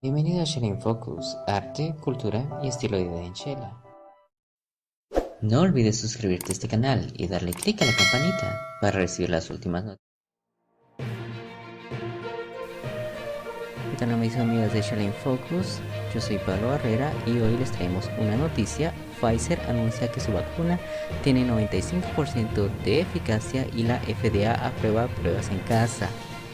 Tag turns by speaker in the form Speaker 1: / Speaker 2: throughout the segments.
Speaker 1: Bienvenido a Shela Focus, arte, cultura y estilo de vida en Shela. No olvides suscribirte a este canal y darle clic a la campanita para recibir las últimas noticias. ¿Qué tal mis amigos de Shela Focus? Yo soy Pablo Barrera y hoy les traemos una noticia. Pfizer anuncia que su vacuna tiene 95% de eficacia y la FDA aprueba pruebas en casa.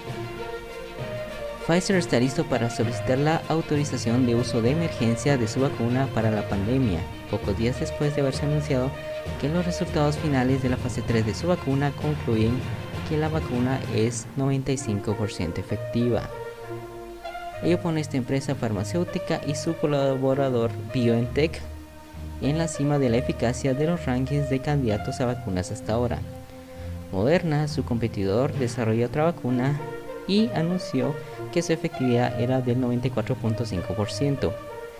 Speaker 1: Pfizer está listo para solicitar la autorización de uso de emergencia de su vacuna para la pandemia, pocos días después de haberse anunciado que los resultados finales de la fase 3 de su vacuna concluyen que la vacuna es 95% efectiva. Ello pone a esta empresa farmacéutica y su colaborador BioNTech en la cima de la eficacia de los rankings de candidatos a vacunas hasta ahora. Moderna, su competidor, desarrolló otra vacuna y anunció que su efectividad era del 94.5%,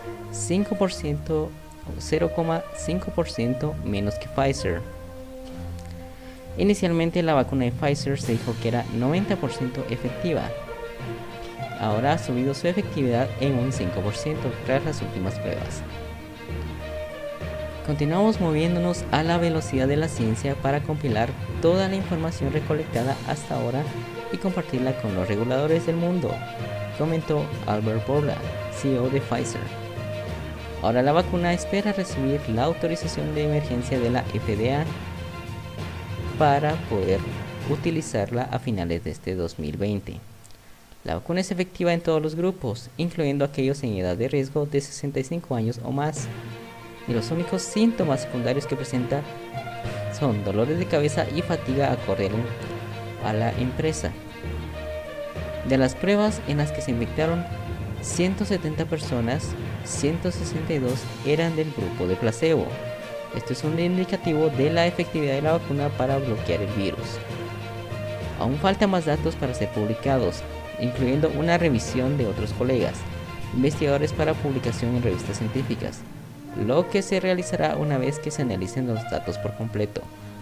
Speaker 1: 0,5% menos que Pfizer. Inicialmente la vacuna de Pfizer se dijo que era 90% efectiva. Ahora ha subido su efectividad en un 5% tras las últimas pruebas. Continuamos moviéndonos a la velocidad de la ciencia para compilar toda la información recolectada hasta ahora y compartirla con los reguladores del mundo, comentó Albert Bourla, CEO de Pfizer. Ahora la vacuna espera recibir la autorización de emergencia de la FDA para poder utilizarla a finales de este 2020. La vacuna es efectiva en todos los grupos, incluyendo aquellos en edad de riesgo de 65 años o más, y los únicos síntomas secundarios que presenta son dolores de cabeza y fatiga, acordieron a la empresa. De las pruebas en las que se infectaron 170 personas, 162 eran del grupo de placebo. Esto es un indicativo de la efectividad de la vacuna para bloquear el virus. Aún faltan más datos para ser publicados, incluyendo una revisión de otros colegas, investigadores para publicación en revistas científicas, lo que se realizará una vez que se analicen los datos por completo.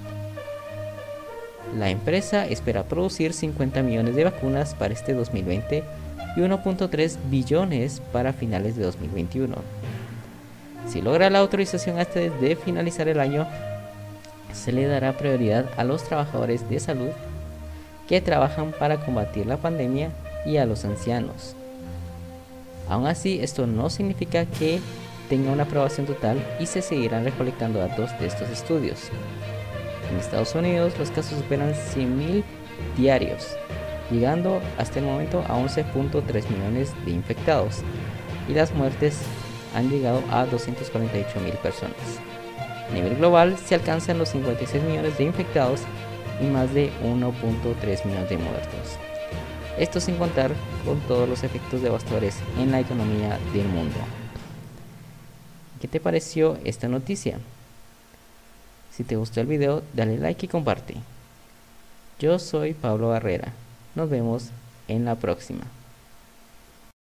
Speaker 1: La empresa espera producir 50 millones de vacunas para este 2020 y 1.3 billones para finales de 2021. Si logra la autorización antes de finalizar el año, se le dará prioridad a los trabajadores de salud que trabajan para combatir la pandemia y a los ancianos. Aún así, esto no significa que tenga una aprobación total y se seguirán recolectando datos de estos estudios. En Estados Unidos los casos superan 100.000 diarios, llegando hasta el momento a 11.3 millones de infectados, y las muertes han llegado a 248.000 personas. A nivel global se alcanzan los 56 millones de infectados y más de 1.3 millones de muertos. Esto sin contar con todos los efectos devastadores en la economía del mundo. ¿Qué te pareció esta noticia? Si te gustó el video, dale like y comparte. Yo soy Pablo Barrera. Nos vemos en la próxima.